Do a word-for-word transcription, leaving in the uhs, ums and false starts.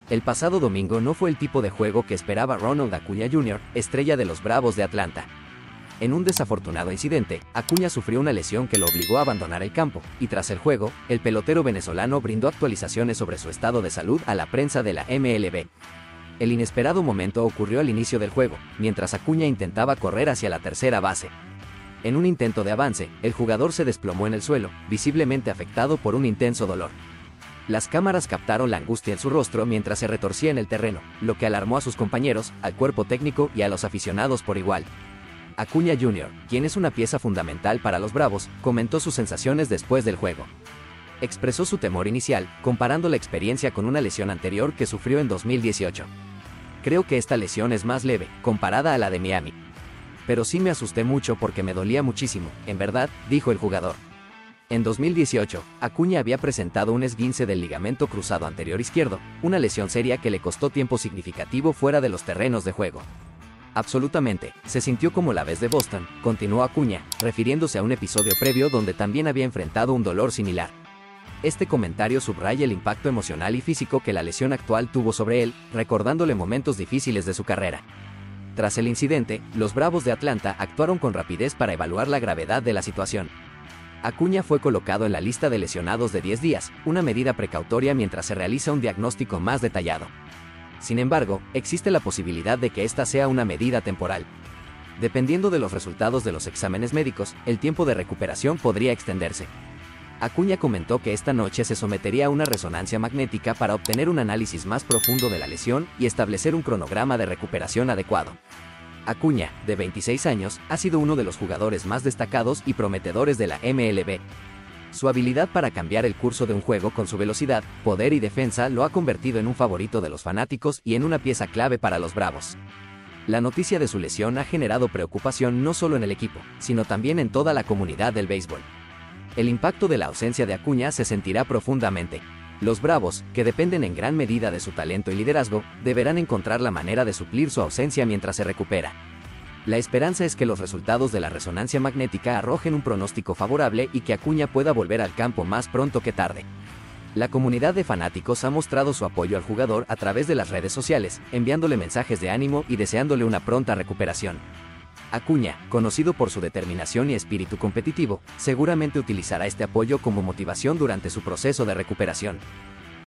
El pasado domingo no fue el tipo de juego que esperaba Ronald Acuña junior, estrella de los Bravos de Atlanta. En un desafortunado incidente, Acuña sufrió una lesión que lo obligó a abandonar el campo, y tras el juego, el pelotero venezolano brindó actualizaciones sobre su estado de salud a la prensa de la M L B. El inesperado momento ocurrió al inicio del juego, mientras Acuña intentaba correr hacia la tercera base. En un intento de avance, el jugador se desplomó en el suelo, visiblemente afectado por un intenso dolor. Las cámaras captaron la angustia en su rostro mientras se retorcía en el terreno, lo que alarmó a sus compañeros, al cuerpo técnico y a los aficionados por igual. Acuña junior, quien es una pieza fundamental para los Bravos, comentó sus sensaciones después del juego. Expresó su temor inicial, comparando la experiencia con una lesión anterior que sufrió en dos mil dieciocho. Creo que esta lesión es más leve, comparada a la de Miami. Pero sí me asusté mucho porque me dolía muchísimo, en verdad, dijo el jugador. En dos mil dieciocho, Acuña había presentado un esguince del ligamento cruzado anterior izquierdo, una lesión seria que le costó tiempo significativo fuera de los terrenos de juego. Absolutamente, se sintió como la vez de Boston, continuó Acuña, refiriéndose a un episodio previo donde también había enfrentado un dolor similar. Este comentario subraya el impacto emocional y físico que la lesión actual tuvo sobre él, recordándole momentos difíciles de su carrera. Tras el incidente, los Bravos de Atlanta actuaron con rapidez para evaluar la gravedad de la situación. Acuña fue colocado en la lista de lesionados de diez días, una medida precautoria mientras se realiza un diagnóstico más detallado. Sin embargo, existe la posibilidad de que esta sea una medida temporal. Dependiendo de los resultados de los exámenes médicos, el tiempo de recuperación podría extenderse. Acuña comentó que esta noche se sometería a una resonancia magnética para obtener un análisis más profundo de la lesión y establecer un cronograma de recuperación adecuado. Acuña, de veintiséis años, ha sido uno de los jugadores más destacados y prometedores de la M L B. Su habilidad para cambiar el curso de un juego con su velocidad, poder y defensa lo ha convertido en un favorito de los fanáticos y en una pieza clave para los Bravos. La noticia de su lesión ha generado preocupación no solo en el equipo, sino también en toda la comunidad del béisbol. El impacto de la ausencia de Acuña se sentirá profundamente. Los Bravos, que dependen en gran medida de su talento y liderazgo, deberán encontrar la manera de suplir su ausencia mientras se recupera. La esperanza es que los resultados de la resonancia magnética arrojen un pronóstico favorable y que Acuña pueda volver al campo más pronto que tarde. La comunidad de fanáticos ha mostrado su apoyo al jugador a través de las redes sociales, enviándole mensajes de ánimo y deseándole una pronta recuperación. Acuña, conocido por su determinación y espíritu competitivo, seguramente utilizará este apoyo como motivación durante su proceso de recuperación.